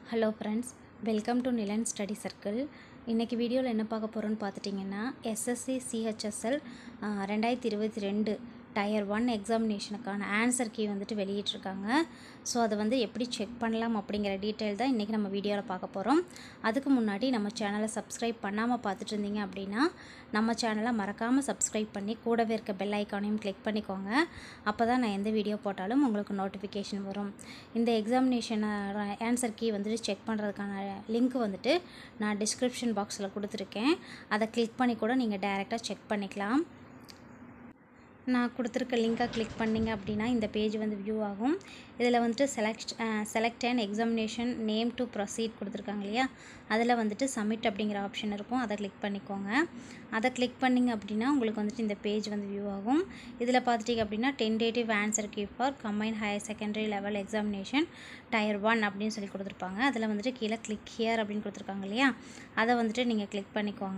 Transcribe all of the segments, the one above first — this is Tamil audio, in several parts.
Hello friends, welcome to Nilan study circle. இன்றைக்கி வீடியோவில் என்ன பார்க்க போகிறோன்னு பார்த்துட்டிங்கன்னா, எஸ்எஸ்சி சிஹெச்எஸ்எல் 2022 டயர் 1 எக்ஸாமினேஷனுக்கான ஆன்சர் கீ வந்துட்டு வெளியிட்ருக்காங்க. ஸோ அதை வந்து எப்படி செக் பண்ணலாம் அப்படிங்கிற டீட்டெயில் தான் இன்றைக்கி நம்ம வீடியோவில் பார்க்க போகிறோம். அதுக்கு முன்னாடி நம்ம சேனலை சப்ஸ்கிரைப் பண்ணாமல் பார்த்துட்டு இருந்தீங்க அப்படின்னா நம்ம சேனலை மறக்காமல் சப்ஸ்கிரைப் பண்ணி கூடவே இருக்க பெல் ஐக்கானையும் கிளிக் பண்ணிக்கோங்க. அப்போ தான் நான் எந்த வீடியோ போட்டாலும் உங்களுக்கு நோட்டிஃபிகேஷன் வரும். இந்த எக்ஸாமினேஷனை ஆன்சர் கீ வந்துட்டு செக் பண்ணுறதுக்கான லிங்க் வந்துட்டு நான் டிஸ்கிரிப்ஷன் பாக்ஸில் கொடுத்துருக்கேன். அதை கிளிக் பண்ணி கூட நீங்கள் டைரெக்டாக செக் பண்ணிக்கலாம். நான் கொடுத்துருக்க லிங்க்கை கிளிக் பண்ணிங்க அப்படின்னா இந்த பேஜ் வந்து வியூ ஆகும். இதில் வந்துட்டு select and examination name to proceed கொடுத்துருக்காங்க இல்லையா, அதில் வந்துட்டு சப்மிட் அப்படிங்கிற ஆப்ஷன் இருக்கும். அதை கிளிக் பண்ணிக்கோங்க. அதை கிளிக் பண்ணிங்க அப்படின்னா உங்களுக்கு வந்துட்டு இந்த பேஜ் வந்து வியூ ஆகும். இதில் பார்த்துட்டிங்க அப்படின்னா tentative answer key for combined higher secondary level examination tier 1 அப்படின்னு சொல்லி கொடுத்துருப்பாங்க. அதில் வந்துட்டு கீழே கிளிக் ஹியர் அப்படின்னு கொடுத்துருக்காங்க இல்லையா, அதை வந்துட்டு நீங்கள் கிளிக் பண்ணிக்கோங்க.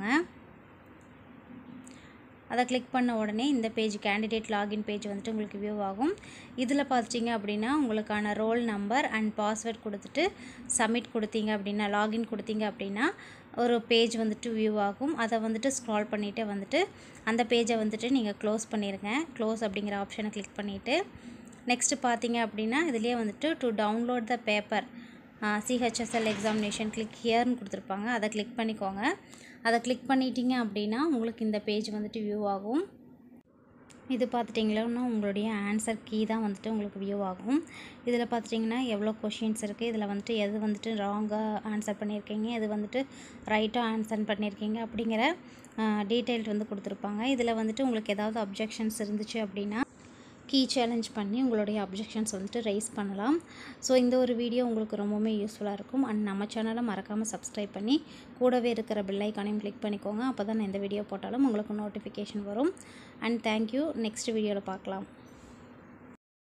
அதை கிளிக் பண்ண உடனே இந்த பேஜ் கேண்டிடேட் லாகின் பேஜ் வந்துட்டு உங்களுக்கு வியூ ஆகும். இதில் பார்த்துட்டிங்க அப்படின்னா உங்களுக்கான ரோல் நம்பர் அண்ட் பாஸ்வேர்ட் கொடுத்துட்டு சப்மிட் கொடுத்தீங்க அப்படின்னா, லாகின் கொடுத்தீங்க அப்படின்னா ஒரு பேஜ் வந்துட்டு வியூ ஆகும். அதை வந்துட்டு ஸ்க்ரால் பண்ணிகிட்டே வந்துட்டு அந்த பேஜை வந்துட்டு நீங்கள் க்ளோஸ் பண்ணிடுங்க. க்ளோஸ் அப்படிங்கிற ஆப்ஷனை கிளிக் பண்ணிவிட்டு நெக்ஸ்ட்டு பார்த்தீங்க அப்படின்னா இதுலேயே வந்துட்டு to download the paper CHSL examination click ஹியர்னு கொடுத்துருப்பாங்க. அதை கிளிக் பண்ணிக்கோங்க. அதை கிளிக் பண்ணிட்டீங்க அப்படின்னா உங்களுக்கு இந்த பேஜ் வந்துட்டு வியூ ஆகும். இது பார்த்துட்டிங்கன்னா உங்களுடைய ஆன்சர் கீ தான் வந்துட்டு உங்களுக்கு வியூ ஆகும். இதில் பார்த்துட்டிங்கன்னா எவ்வளோ கொஷின்ஸ் இருக்குது, இதில் வந்துட்டு எது வந்துட்டு ராங்காக ஆன்சர் பண்ணியிருக்கீங்க, எது வந்துட்டு ரைட்டாக ஆன்சர் பண்ணியிருக்கீங்க அப்படிங்கிற டீட்டெயில் வந்து கொடுத்துருப்பாங்க. இதில் வந்துட்டு உங்களுக்கு ஏதாவது அப்ஜெக்ஷன்ஸ் இருந்துச்சு அப்படின்னா கீ சேலஞ்ச் பண்ணி உங்களுடைய அப்ஜெக்ஷன்ஸ் வந்துட்டு ரைஸ் பண்ணலாம். ஸோ இந்த ஒரு வீடியோ உங்களுக்கு ரொம்பவுமே யூஸ்ஃபுல்லாக இருக்கும். அண்ட் நம்ம சேனலை மறக்காமல் சப்ஸ்கிரைப் பண்ணி கூடவே இருக்கிற பெல் ஐக்கானையும் கிளிக் பண்ணிக்கோங்க. அப்போ தான் நான் எந்த வீடியோ போட்டாலும் உங்களுக்கு நோட்டிஃபிகேஷன் வரும். And thank you. நெக்ஸ்ட் வீடியோவில் பார்க்கலாம்.